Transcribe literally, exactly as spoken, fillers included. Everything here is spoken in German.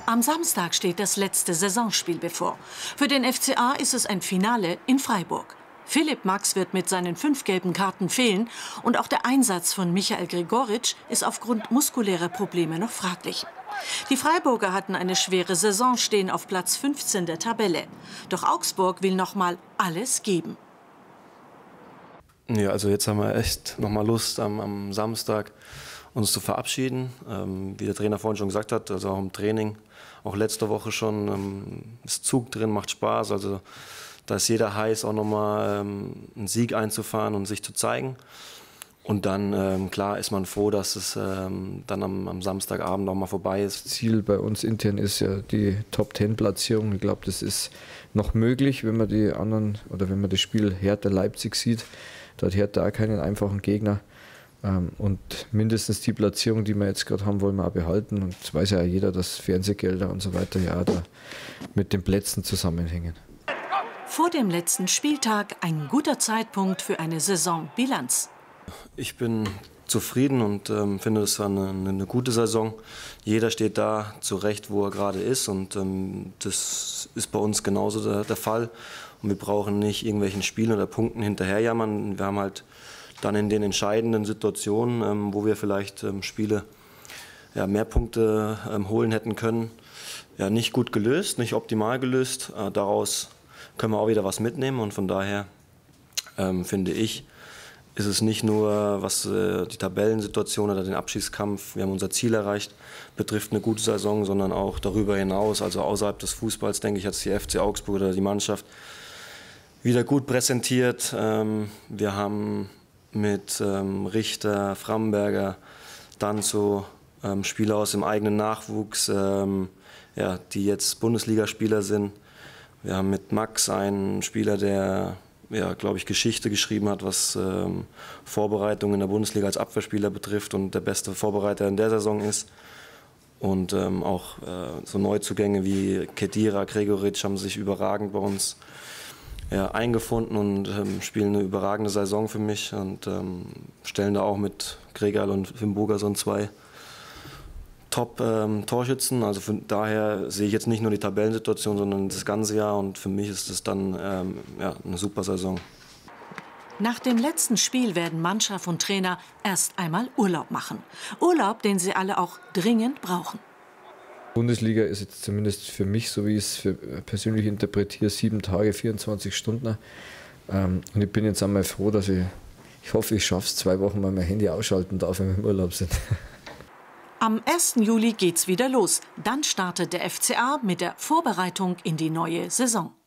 Am Samstag steht das letzte Saisonspiel bevor. Für den F C A ist es ein Finale in Freiburg. Philipp Max wird mit seinen fünf gelben Karten fehlen und auch der Einsatz von Michael Gregoritsch ist aufgrund muskulärer Probleme noch fraglich. Die Freiburger hatten eine schwere Saison, stehen auf Platz fünfzehn der Tabelle. Doch Augsburg will noch mal alles geben. Ja, also jetzt haben wir echt noch mal Lust, am, am Samstag uns zu verabschieden. Ähm, wie der Trainer vorhin schon gesagt hat, also auch im Training, auch letzte Woche schon, ähm, ist Zug drin, macht Spaß. Also da ist jeder heiß, auch noch mal ähm, einen Sieg einzufahren und sich zu zeigen. Und dann, ähm, klar, ist man froh, dass es ähm, dann am, am Samstagabend noch mal vorbei ist. Ziel bei uns intern ist ja die Top-Zehn-Platzierung. Ich glaube, das ist noch möglich, wenn man die anderen oder wenn man das Spiel Hertha Leipzig sieht. Da hat Hertha auch keinen einfachen Gegner. Ähm, und mindestens die Platzierung, die wir jetzt gerade haben, wollen wir auch behalten. Und es weiß ja jeder, dass Fernsehgelder und so weiter ja da mit den Plätzen zusammenhängen. Vor dem letzten Spieltag ein guter Zeitpunkt für eine Saisonbilanz. Ich bin zufrieden und ähm, finde, es war eine, eine gute Saison. Jeder steht da zurecht, wo er gerade ist, und ähm, das ist bei uns genauso der, der Fall. Und wir brauchen nicht irgendwelchen Spielen oder Punkten hinterherjammern. Wir haben halt dann in den entscheidenden Situationen, ähm, wo wir vielleicht ähm, Spiele ja, mehr Punkte ähm, holen hätten können, ja, nicht gut gelöst, nicht optimal gelöst. Äh, daraus können wir auch wieder was mitnehmen, und von daher ähm, finde ich, ist es nicht nur, was äh, die Tabellensituation oder den Abschießkampf, wir haben unser Ziel erreicht, betrifft eine gute Saison, sondern auch darüber hinaus, also außerhalb des Fußballs, denke ich, hat es die F C Augsburg oder die Mannschaft wieder gut präsentiert. Ähm, wir haben mit ähm, Richter, Framberger, Danzo, ähm, Spieler aus dem eigenen Nachwuchs, ähm, ja, die jetzt Bundesligaspieler sind. Wir haben mit Max einen Spieler, der, ja, glaube ich, Geschichte geschrieben hat, was ähm, Vorbereitung in der Bundesliga als Abwehrspieler betrifft und der beste Vorbereiter in der Saison ist. Und ähm, auch äh, so Neuzugänge wie Kedira, Gregoritsch haben sich überragend bei uns ja, eingefunden und ähm, spielen eine überragende Saison für mich und ähm, stellen da auch mit Gregal und Finn Bogerson zwei Top-Torschützen. Ähm, also von daher sehe ich jetzt nicht nur die Tabellensituation, sondern das ganze Jahr, und für mich ist es dann ähm, ja, eine super Saison. Nach dem letzten Spiel werden Mannschaft und Trainer erst einmal Urlaub machen. Urlaub, den sie alle auch dringend brauchen. Bundesliga ist jetzt zumindest für mich, so wie ich es für persönlich interpretiere, sieben Tage, vierundzwanzig Stunden. Ähm, und ich bin jetzt einmal froh, dass ich, ich hoffe, ich schaffe es, zwei Wochen mal mein Handy ausschalten darf, wenn wir im Urlaub sind. Am ersten Juli geht's wieder los. Dann startet der F C A mit der Vorbereitung in die neue Saison.